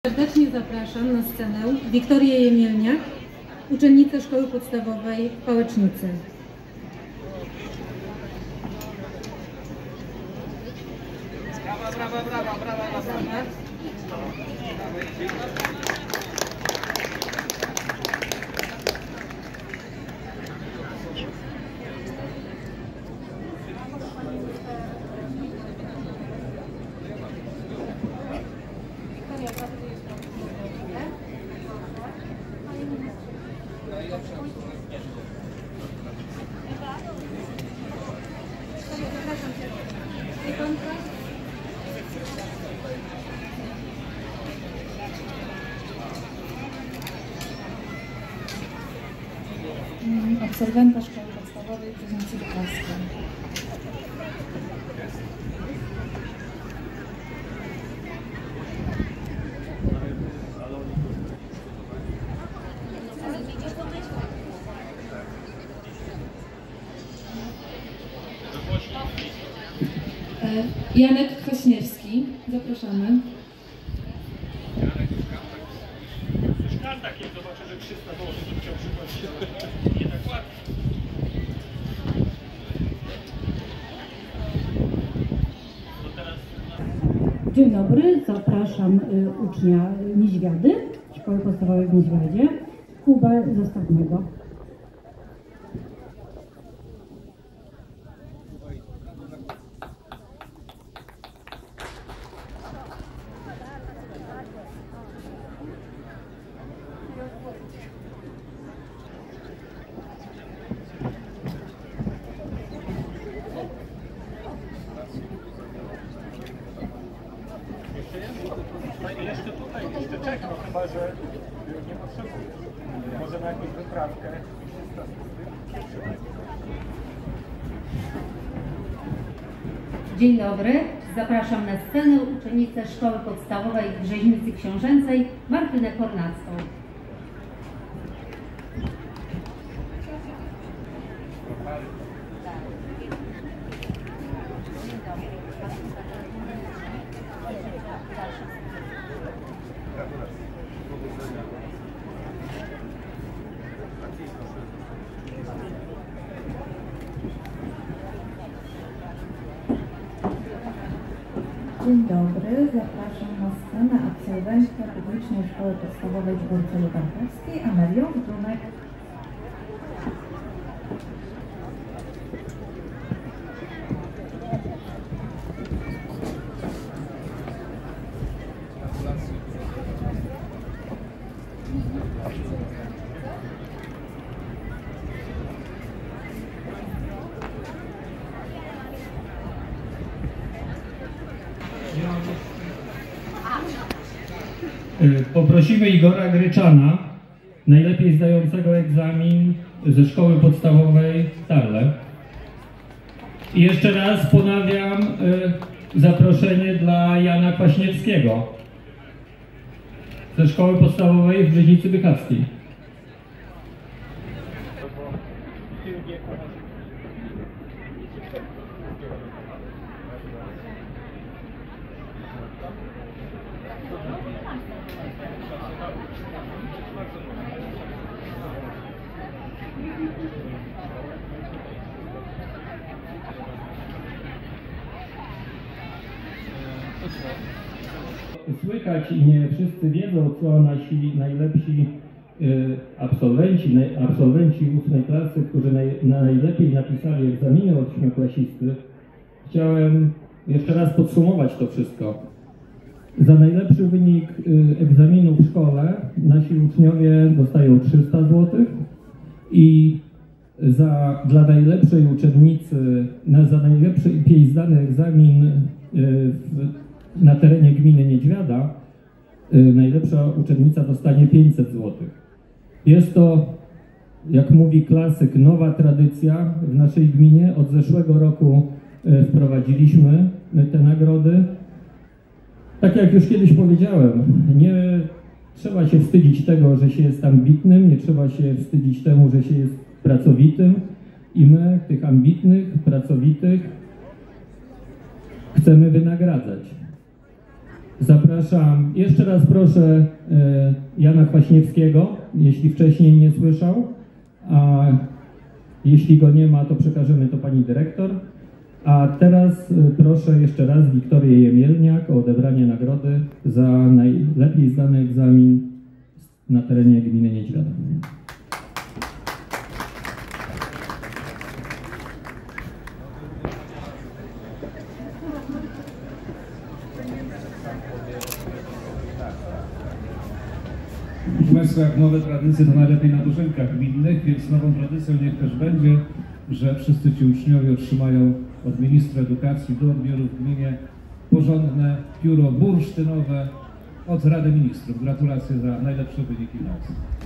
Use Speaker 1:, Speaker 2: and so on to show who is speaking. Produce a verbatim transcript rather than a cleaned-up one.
Speaker 1: Serdecznie zapraszam na scenę Wiktorię Jemielniak, uczennicę Szkoły Podstawowej w Pałecznicy.
Speaker 2: Brawa, brawa, brawa, brawa, brawa.
Speaker 3: Absolwentka Szkoły Podstawowej w Brzeźnicy Bykowskiej. Janek Kwaśniewski, zapraszamy.
Speaker 4: Jak zobaczę, że trzysta dolarów, to chciał przykład nie tak łatwo.
Speaker 5: Dzień dobry, zapraszam y, ucznia Niźwiady, Szkoły Podstawowej w Niźwiadzie, Kubę Zastawnego.
Speaker 4: Jeszcze tutaj, jeszcze czekam, chyba że nie potrzebuję. Może na jakąś wyprawkę.
Speaker 6: Dzień dobry, zapraszam na scenę uczennicę Szkoły Podstawowej w Brzeźnicy Książęcej, Martynę Kornacką.
Speaker 3: Dzień dobry, zapraszam na scenę absolwentkę Publicznej Szkoły Podstawowej w Górce Lubankowskiej, Amelią Wdrunek.
Speaker 7: Poprosimy Igora Gryczana, najlepiej zdającego egzamin ze Szkoły Podstawowej w Tarle. I jeszcze raz ponawiam zaproszenie dla Jana Kwaśniewskiego ze Szkoły Podstawowej w Brzeźnicy Bykowskiej. Słychać i nie wszyscy wiedzą, co nasi najlepsi y, absolwenci, naj, absolwenci ósmej klasy, którzy naj, najlepiej napisali egzaminy ósmoklasisty. Chciałem jeszcze raz podsumować to wszystko. Za najlepszy wynik y, egzaminu w szkole nasi uczniowie dostają trzysta złotych i za, dla najlepszej uczennicy, na, za najlepiej zdany egzamin y, w, na terenie gminy Niedźwiada, y, najlepsza uczennica dostanie pięćset złotych. Jest to, jak mówi klasyk, nowa tradycja w naszej gminie. Od zeszłego roku y, wprowadziliśmy te nagrody. Tak jak już kiedyś powiedziałem, nie trzeba się wstydzić tego, że się jest ambitnym, nie trzeba się wstydzić temu, że się jest pracowitym i my tych ambitnych, pracowitych chcemy wynagradzać. Zapraszam, jeszcze raz proszę e, Jana Kwaśniewskiego, jeśli wcześniej nie słyszał, a jeśli go nie ma, to przekażemy to pani dyrektor. A teraz e, proszę jeszcze raz Wiktorię Jemielniak o odebranie nagrody za najlepiej zdany egzamin na terenie gminy Niedźwiadek.
Speaker 8: Proszę Państwa, jak nowe tradycje, to najlepiej na dożynkach gminnych, więc nową tradycją niech też będzie, że wszyscy ci uczniowie otrzymają od ministra edukacji do odbioru w gminie porządne pióro bursztynowe od Rady Ministrów. Gratulacje za najlepsze wyniki w nauce.